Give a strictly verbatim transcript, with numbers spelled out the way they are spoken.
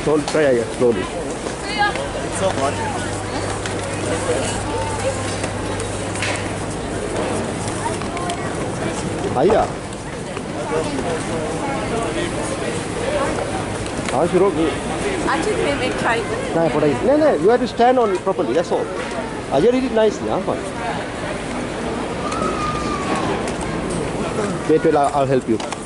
Slowly, try yeah, slowly. It's so hot. Aya. How should you? Actually, we make try. No, no, no. You have to stand on it properly. That's all. Ajay did it nicely, huh? Wait, wait. I'll help you.